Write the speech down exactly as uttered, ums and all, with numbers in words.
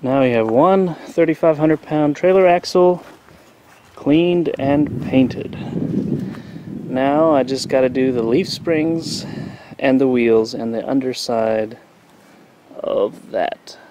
Now we have one thirty-five hundred pound trailer axle cleaned and painted. Now I just got to do the leaf springs and the wheels and the underside of that.